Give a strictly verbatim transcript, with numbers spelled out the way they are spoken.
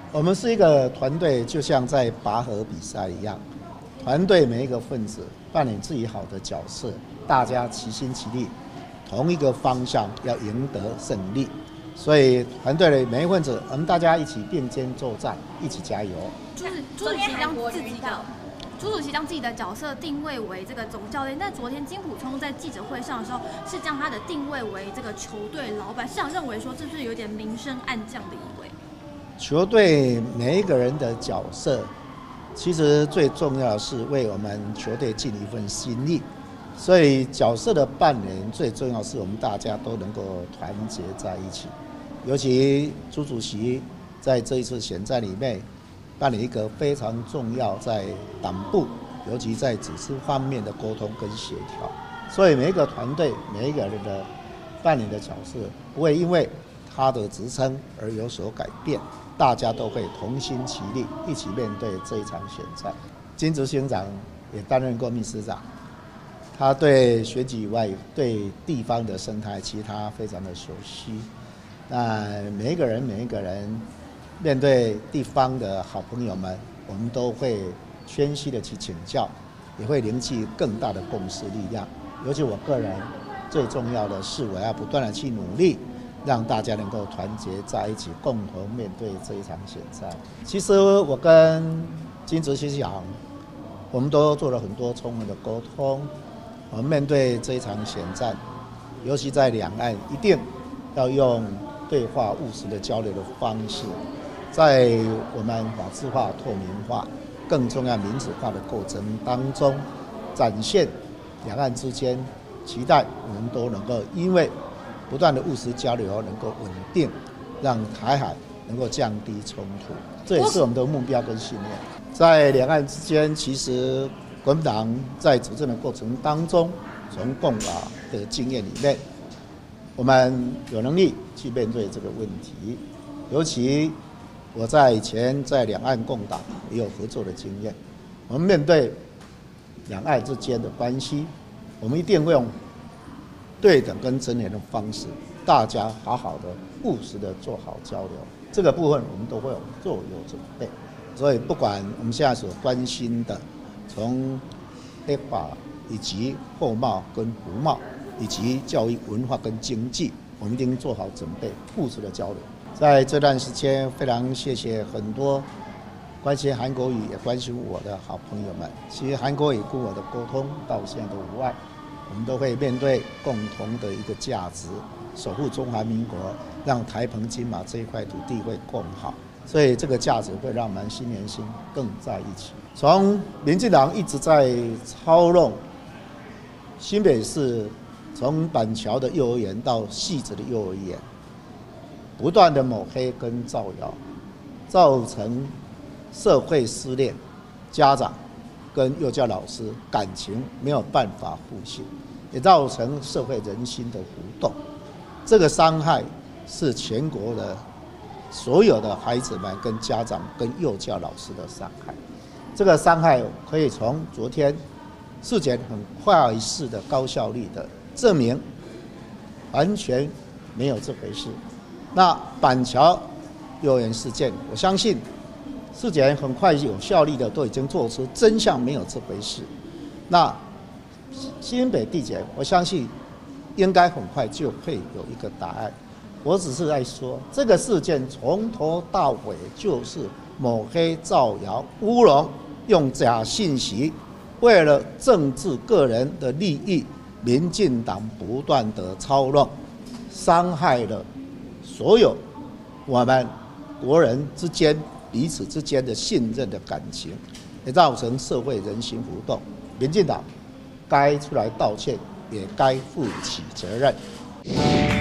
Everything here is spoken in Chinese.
我们是一个团队，就像在拔河比赛一样，团队每一个分子扮演自己好的角色，大家齐心齐力，同一个方向要赢得胜利。所以团队的每一份子，我们大家一起并肩作战，一起加油。 朱朱主席将自己的朱主席将自己的角色定位为这个总教练，但昨天金溥聪在记者会上的时候，是将他的定位为这个球队老板。市长认为说，这是有点明升暗降的意味。 球队每一个人的角色，其实最重要的是为我们球队尽一份心力。所以角色的扮演最重要是我们大家都能够团结在一起。尤其朱主席在这一次选战里面扮演一个非常重要，在党部尤其在组织方面的沟通跟协调。所以每一个团队每一个人的扮演的角色不会因为他的职称而有所改变，大家都会同心齐力一起面对这一场选战。金执行长也担任过秘书长，他对选举以外对地方的生态其实他非常的熟悉。那每一个人每一个人面对地方的好朋友们，我们都会谦虚的去请教，也会凝聚更大的共识力量。尤其我个人最重要的是，我要不断的去努力，让大家能够团结在一起，共同面对这一场选战。其实我跟金执行长，我们都做了很多充分的沟通。我们面对这一场选战，尤其在两岸，一定要用对话务实的交流的方式，在我们法治化、透明化、更重要民主化的过程当中，展现两岸之间期待我们都能够因为不断的务实交流能够稳定，让台海能够降低冲突，这也是我们的目标跟信念。在两岸之间，其实国民党在执政的过程当中，从共法的经验里面，我们有能力去面对这个问题。尤其我在以前在两岸共党也有合作的经验，我们面对两岸之间的关系，我们一定会用对等跟真诚的方式，大家好好的务实的做好交流。这个部分我们都会有做有准备。所以不管我们现在所关心的，从立法以及后贸跟服贸，以及教育文化跟经济，我们一定做好准备，务实的交流。在这段时间，非常谢谢很多关心韩国语也关心我的好朋友们。其实韩国语跟我的沟通到现在都无碍，我们都会面对共同的一个价值，守护中华民国，让台澎金马这一块土地会更好。所以这个价值会让我们新年心更在一起。从民进党一直在操弄新北市，从板桥的幼儿园到汐止的幼儿园，不断的抹黑跟造谣，造成社会撕裂，家长跟幼教老师感情没有办法互信，也造成社会人心的浮动。这个伤害是全国的所有的孩子们跟家长跟幼教老师的伤害。这个伤害可以从昨天事件很快速的高效率的证明完全没有这回事。那板桥幼儿园事件，我相信事件很快有效率的都已经做出真相没有这回事。那新北地检，我相信应该很快就会有一个答案。我只是在说，这个事件从头到尾就是抹黑、造谣、乌龙，用假信息，为了政治个人的利益，民进党不断的操弄，伤害了所有我们国人之间彼此之间的信任的感情，也造成社会人心浮动。民进党该出来道歉，也该负起责任。